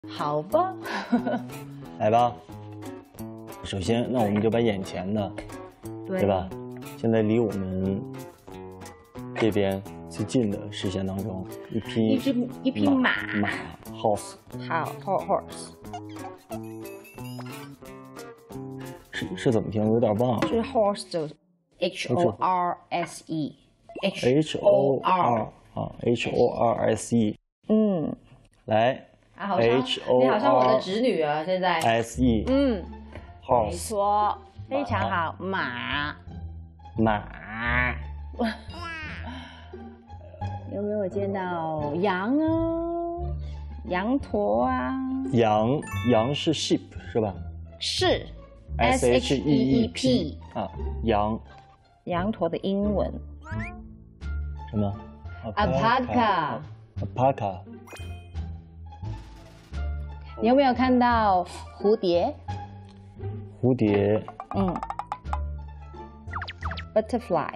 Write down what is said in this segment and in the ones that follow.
好吧， 来吧。首先，那我们就把眼前的，对吧？现在离我们这边最近的视线当中，一匹马 horse， 好 horse 是怎么听？我有点忘了。 就是 horse 就 HORSE HOR 啊 HORSE。 嗯， 来你好像我的侄女啊，现在 SE。 没 horse 错，非常好，马。有没有见到羊啊？羊驼啊？ 羊是 sheep 是吧？ 是 SHEEP 啊， 羊驼的英文什么 alpaca。你有没有看到蝴蝶？butterfly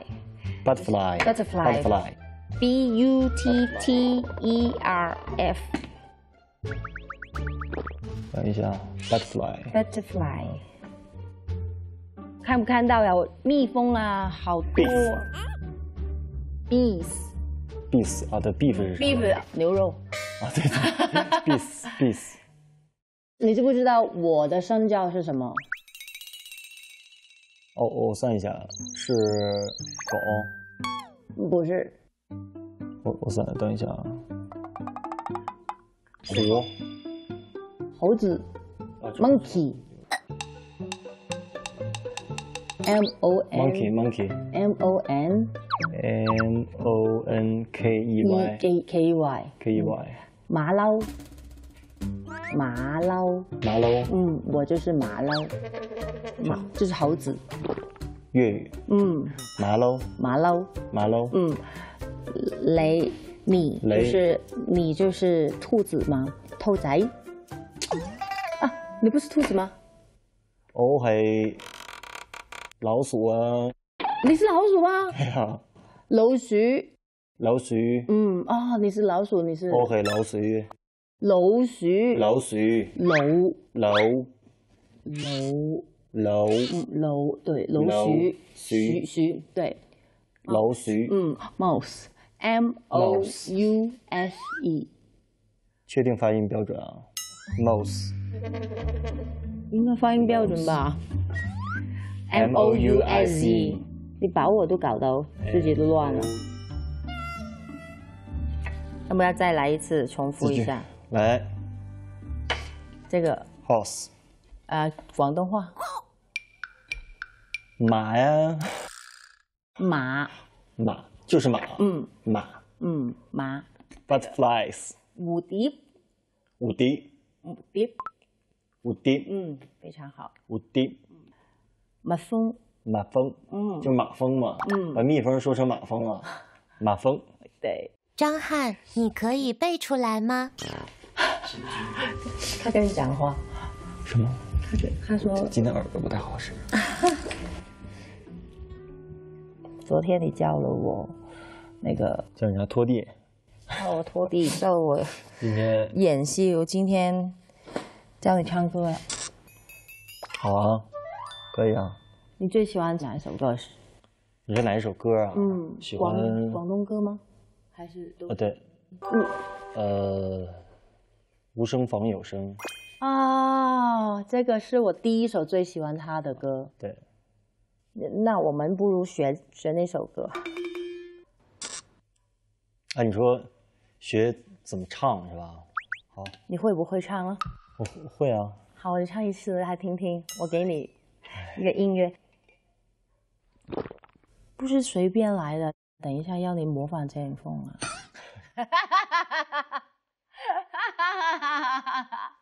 BUTTERF。 等一下 butterfly。 看不看到呀？蜜蜂啊，好多。bees 啊，对 beef 是什么 beef 牛肉啊，对 beef。 你知不知道我的生肖是什么？ 哦，我算一下，是狗。 不是。 我算，等一下啊。 猴子 monkey monkey MONKEY 马騮。我就是马騮。就是猴子。 粤语。马騮。 你就是兔子吗？兔仔。啊，你不是兔子吗？ 我係老鼠啊。 你是老鼠嗎？ 係啊。 老鼠。你是老鼠，你是。 我係老鼠。 對，老鼠，對。 老鼠。 mouse MOUSE。 确定发音标准啊 ？mouse。 应该发音标准吧 ？MOUSE。你把我都搞到自己都乱了。要不要再来一次，重复一下？ 来。 这个 horse。 广东话。 马呀。 马就是马。马。butterflies。 蝴蝶。非常好。 蝴蝶。 蜜蜂。 就马蜂嘛。把蜜蜂说成马蜂了。马蜂。 对。 张翰，你可以背出来吗？ 他跟你讲话。 什么？ 他说今天耳朵不太好使。 昨天你教了我那个叫人家拖地。 叫我拖地，叫我今天演戏。我今天教你唱歌呀。 好啊，可以啊。 你最喜欢哪一首歌？ 你说哪一首歌啊？喜欢广东歌吗？还是都？ 对。无声仿有声。 这个是我第一首最喜欢他的歌。 对。 那我们不如学那首歌。 你说学怎么唱是吧？好。 你会不会唱啊？ 我会啊。 好，你唱一次来听听，我给你一个音乐。不是随便来的，等一下要你模仿陈凤啊。